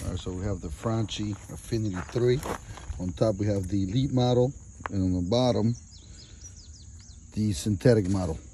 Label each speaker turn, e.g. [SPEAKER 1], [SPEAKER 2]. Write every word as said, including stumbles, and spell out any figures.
[SPEAKER 1] All right, so we have the Franchi Affinity three. On top we have the Elite model, and on the bottom, the synthetic model.